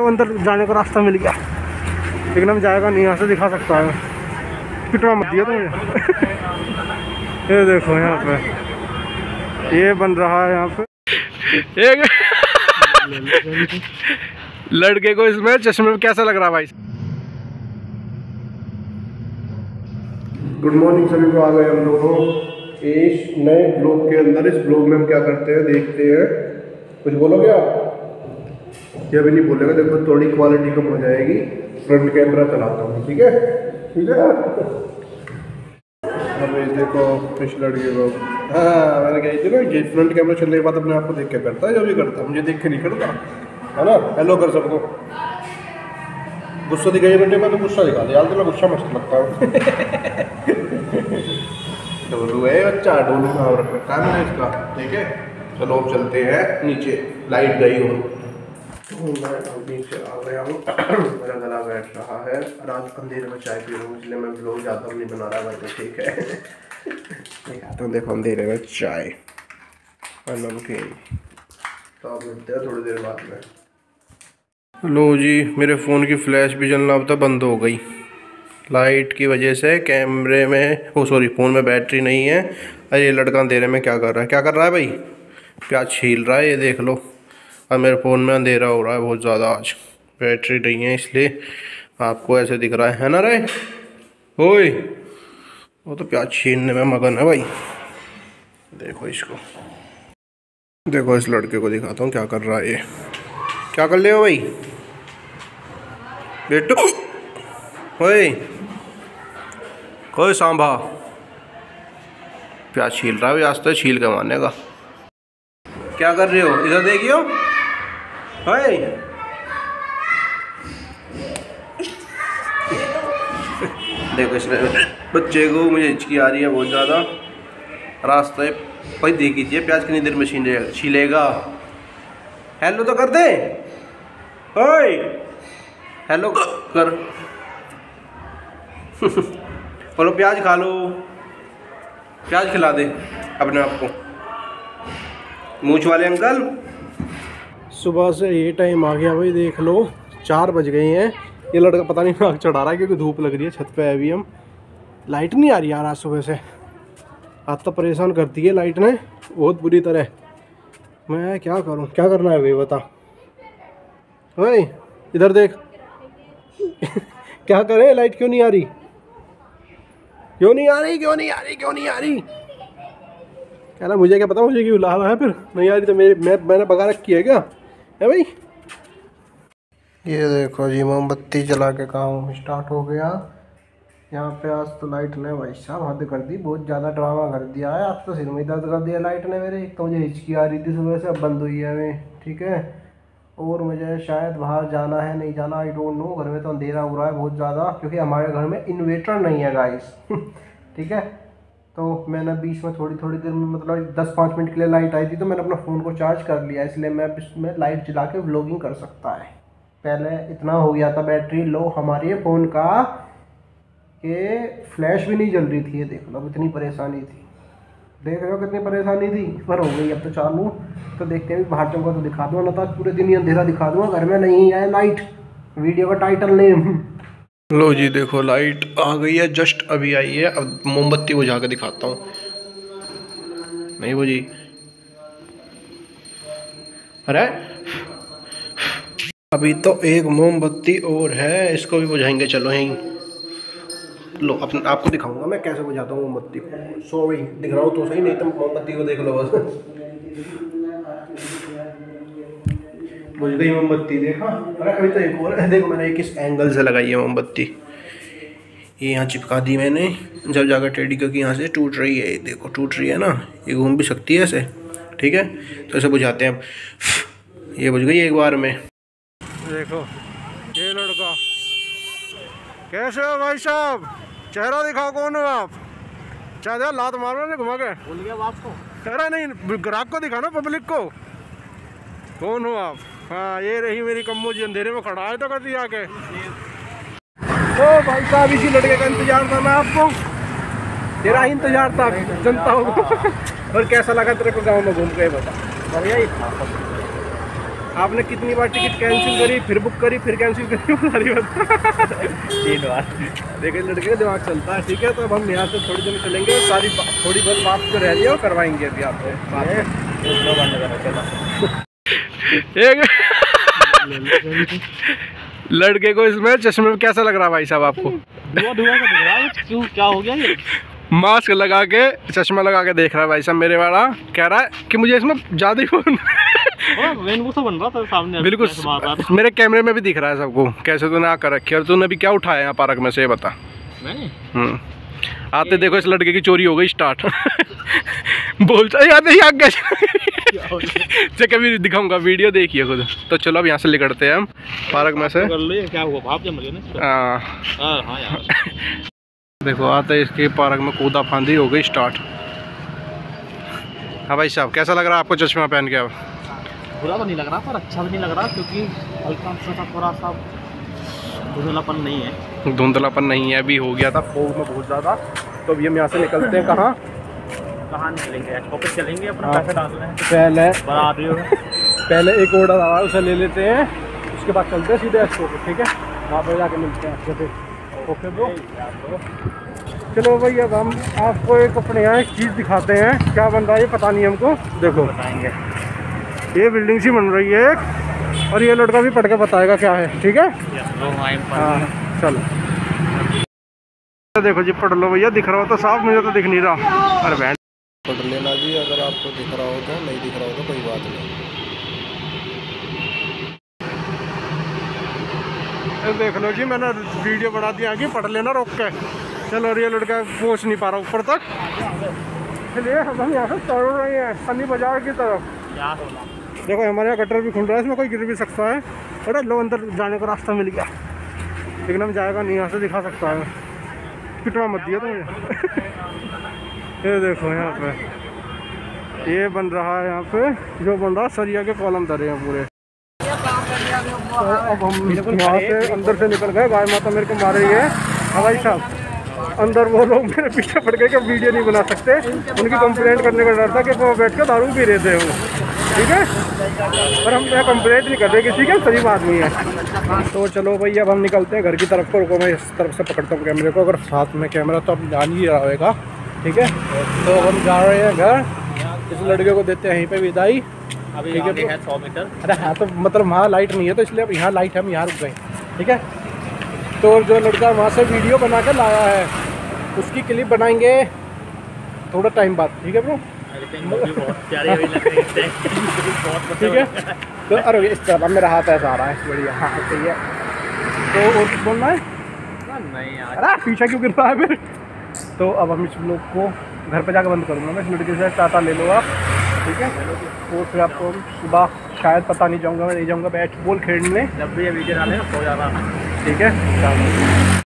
तो अंदर जाने का रास्ता मिल गया, लेकिन हम जाएगा नहीं, यहाँ से दिखा सकता है। कितना मत दिया तुमने। ये देखो यहाँ पे ये बन रहा है, यहाँ पे एक लड़के को इसमें चश्मे में कैसा लग रहा है भाई। गुड मॉर्निंग सभी को। आ गए हम दोनों इस नए ब्लॉग के अंदर। इस ब्लॉग में हम क्या करते हैं देखते हैं। कुछ बोलोगे आप? ये अभी नहीं बोलेगा, देखो थोड़ी क्वालिटी कम हो जाएगी। फ्रंट कैमरा चलाता हूँ, ठीक है ठीक है। अभी देखो इस लड़के को, हाँ मैंने कही थी ना कि फ्रंट कैमरा चलने के बाद अपने आप को देख के करता है, जो भी करता है मुझे देख के नहीं करता है ना। हेलो कर सबको। गुस्सा दिखाई बेटे, मैं तो गुस्सा दिखा दिया, तो गुस्सा मस्त लगता हूँ। डोलू है बच्चा, डोलू का और रखा है मैंने इसका, ठीक है। चलो अब चलते हैं नीचे, लाइट गई हो। मैं नीचे आ गया हूँ, मेरा गला बैठ रहा है और आज अंधेरे में चाय पी रहा हूँ, इसलिए मैं ब्लॉग ज़्यादा नहीं बना रहा भाई, तो ठीक है। दिखाता हूँ, देखो अंधेरे में चाय और नमकीन। तो आप मिलते हैं थोड़ी देर बाद में। लो जी, मेरे फ़ोन की फ्लैश भी जलना अब तक बंद हो गई लाइट की वजह से। कैमरे में फ़ोन में बैटरी नहीं है। अरे ये लड़का अंधेरे में क्या कर रहा है, क्या कर रहा है भाई? प्याज छील रहा है, ये देख लो। और मेरे फ़ोन में अंधेरा हो रहा है बहुत ज़्यादा, आज बैटरी नहीं है इसलिए आपको ऐसे दिख रहा है ना रे। ओए वो तो प्याज छीलने में मगन है भाई। देखो इसको, देखो इस लड़के को दिखाता हूँ क्या कर रहा है ये। क्या कर ले हो भाई बेटू? ओए कोई सांभा प्याज छील रहा है भाई, आज तो छील के मारने का। क्या कर रहे हो? इधर देखियो। ओए देखो इस बच्चे को, मुझे हिचकी आ रही है बहुत ज़्यादा। रास्ते कोई देख लीजिए, प्याज कितनी देर में छीलेगा। हेलो तो कर दे। ओए हेलो कर। बोलो प्याज खा लो, प्याज खिला दे अपने आप को। मूंछ वाले अंकल। सुबह से ये टाइम आ गया भाई, देख लो 4 बज गए हैं। ये लड़का पता नहीं आग चढ़ा रहा है क्योंकि धूप लग रही है। छत पे है अभी हम। लाइट नहीं आ रही यार आज सुबह से, आज तो परेशान करती है लाइट ने बहुत बुरी तरह। मैं क्या करूं, क्या करना है भाई बता। भाई इधर देख। क्या करें, लाइट क्यों नहीं आ रही? क्यों नहीं आ रही, क्यों नहीं आ रही, क्यों नहीं आ रही? क्या ना, मुझे क्या पता, मुझे क्यों ला रहा है फिर नहीं आ रही तो मैंने बगा रखी है क्या है भाई। ये देखो जी, मोमबत्ती जला के काम स्टार्ट हो गया यहाँ पे। आज तो लाइट ने भाई साहब हद कर दी, बहुत ज़्यादा ड्रामा कर दिया है। आज तो सिर में दर्द कर दिया लाइट ने मेरे। तो मुझे हिचकी आ रही थी सुबह से, अब बंद हुई है हमें, ठीक है। और मुझे शायद बाहर जाना है, नहीं जाना आई डोंट नो। घर में तो अंधेरा हो रहा है बहुत ज़्यादा, क्योंकि हमारे घर में इन्वर्टर नहीं है गाइस। ठीक है, तो मैंने बीच में थोड़ी देर में, मतलब 10-5 मिनट के लिए लाइट आई थी, तो मैंने अपना फ़ोन को चार्ज कर लिया, इसलिए मैं इसमें लाइट जला के व्लॉगिंग कर सकता है। पहले इतना हो गया था बैटरी लो हमारे फ़ोन का कि फ्लैश भी नहीं जल रही थी। ये देख लो, अब इतनी परेशानी थी, देख रहे हो कितनी परेशानी थी, पर हो गई अब तो चालू। तो देखते हैं बाहर जाऊँगा तो दिखा दूँगा, ना तो पूरे दिन ही अंधेरा दिखा दूँगा। घर में नहीं है लाइट, वीडियो का टाइटल नेम। लो जी देखो, लाइट आ गई है, जस्ट अभी आई है। अब मोमबत्ती बुझा के दिखाता हूँ। नहीं बुझी, अरे अभी तो एक मोमबत्ती और है, इसको भी बुझाएंगे। चलो यहीं लो, अपने आपको दिखाऊंगा मैं कैसे बुझाता हूँ मोमबत्ती को। सॉरी दिख रहा हूँ तो सही, नहीं तो मोमबत्ती को देख लो बस। बुझ गई मोमबत्ती, देखा। अरे अभी तो एक और है, देखो मैंने एक इस एंगल से लगाई है मोमबत्ती। ये यहाँ चिपका दी मैंने, जब जाकर टेढ़ी, क्योंकि यहाँ से टूट रही है। ये देखो टूट रही है ना, ये घूम भी सकती है ऐसे, ठीक है। तो ऐसे बुझाते हैं अब। ये बुझ गई एक बार में। देखो ये लड़का, कैसे हो भाई साहब? चेहरा दिखाओ, कौन हो आप? चाहे लात मारो ना घुमा के। भूल गया बाप को? अरे नहीं, ग्राहक को दिखाना, पब्लिक को। कौन हो आप? हाँ ये रही मेरी कम्मो जी, अंधेरे में खड़ा है तो कर दिया के। तो भाई साहब इसी लड़के का इंतजार था मैं आपको, तेरा ही इंतजार था जनता हो। और कैसा लगा तेरे को गाँव में घूम के बता? बढ़िया ही था। आपने कितनी बार टिकट कैंसिल करी, फिर बुक करी, फिर कैंसिल करी, सारी बात 3 बार। देखिए लड़के का दिमाग चलता है। ठीक है, तो अब हम यहाँ से थोड़ी देर में चलेंगे, सारी थोड़ी बहुत बात जो रह रही है वो करवाएंगे अभी आपको। एक लड़के को इसमें चश्मे में कैसा लग रहा है भाई साहब आपको? धुआं धुआं का दिख रहा है, क्यों क्या हो गया ये? मास्क लगा के चश्मा लगा के देख रहा है भाई साहब मेरे वाला, कह रहा है कि मुझे इसमें ज़्यादा ही रेनबो सा बन रहा था सामने, बिल्कुल मेरे कैमरे में भी दिख रहा है सबको। कैसे तूने आ कर रखी है और तूने भी क्या उठाया यहाँ पार्क में से, ये बता। मैंने आते देखो इस लड़के की चोरी हो गई स्टार्ट। बोलता यार नहीं आग गया। कभी दिखाऊंगा, वीडियो देखिए खुद। तो चलो अब यहाँ से निकलते हैं हम पार्क में से। कर लो, क्या हुआ, भाप जम गई ना। हाँ यार देखो आते इसके पार्क में कूदा फांदी हो गई स्टार्ट। हाँ भाई साहब कैसा लग रहा है आपको चश्मा पहन के? अब बुरा तो नहीं लग रहा पर अच्छा भी नहीं लग रहा, क्योंकि हल्का सा थोड़ा सा धुंधलापन नहीं है। धुंधलापन नहीं है, अभी हो गया था फोग में बहुत ज़्यादा। तो अभी हम यहाँ से निकलते हैं। कहाँ निकलेंगे? ऑफिस चलेंगे, अपना पैसा डालना है। पहले एक ऑर्डर आया उसे ले लेते हैं, उसके बाद चलते हैं सीधे एक्सपो पे। ठीक है, वहाँ पर जाके मिलते हैं अच्छे से। ओके ब्रो, चलो भाई अब हम आपको एक अपने यहाँ एक चीज़ दिखाते हैं। क्या बन रहा है ये पता नहीं हमको। देखो बताएंगे, ये बिल्डिंग सी बन रही है एक, और ये लड़का भी पढ़ के बताएगा क्या है। ठीक है, हाँ चलो। देखो जी पढ़ लो भैया, दिख रहा हो तो साफ, मुझे तो दिख नहीं रहा। अरे बहन पढ़ लेना जी, अगर आपको दिख रहा हो तो, नहीं दिख रहा हो तो कोई बात नहीं। देख लो जी, मैंने वीडियो बना दी आगे, पढ़ लेना रोक के। चलो, और ये लड़का पहुँच नहीं पा रहा ऊपर तक, चलिए अब हम यहाँ से चल रहे हैं सनी बाजार की तरफ। देखो हमारे यहाँ गटर भी खुल रहा है, इसमें कोई गिर भी सकता है। अरे लो, अंदर जाने का रास्ता मिल गया, लेकिन हम जाएगा नहीं, यहाँ से दिखा सकता है। पिटवा मत दिया तो मुझे। ये देखो यहाँ पे ये बन रहा है, यहाँ पे जो बन रहा है सरिया के कॉलम धरे हैं पूरे। तो अब हम यहाँ से अंदर से निकल गए, गाय माता मेरे को मार रही है। हाँ भाई साहब, अंदर वो लोग मेरे पीछे पड़ गए कि वीडियो नहीं बना सकते, उनकी कंप्लेंट करने का डर था कि वो बैठ कर दारू पी रहे थे वो। ठीक है, पर हम यहाँ कंप्लेंट नहीं कर रहे किसी के, सही आदमी है। तो चलो भाई अब हम निकलते हैं घर की तरफ को। रुको मैं इस तरफ से पकड़ता हूँ कैमरे को, अगर साथ में कैमरा तो अब जान ही रहा होगा। ठीक है, तो हम जा रहे हैं घर, इस लड़के को देते हैं यहीं पे विदाई। अभी ठीक है 100 मीटर। अरे हाँ, तो मतलब वहाँ लाइट नहीं है तो इसलिए अब यहाँ लाइट है, हम यहाँ रुक गए। ठीक है, तो जो लड़का वहाँ से वीडियो बना के लाया है उसकी क्लिप बनाएंगे थोड़ा टाइम बाद। ठीक है ब्रो, ठीक है। तो अरे इस तरफ मेरा हाथ ऐसा आ रहा है, बढ़िया, हाँ सही है। तो और कुछ बोलना है? नहीं यार, अरे पीछा क्यों गिर रहा है फिर? तो अब हम इस लोग को घर पे जाकर बंद करूँगा मैं। इस लड़के से टाटा ले लो आप। ठीक है, और फिर आपको सुबह शायद पता नहीं जाऊँगा, मैं नहीं जाऊँगा बैट बॉल खेलने। जब भी ये वीडियो डालें सो जाना। ठीक है।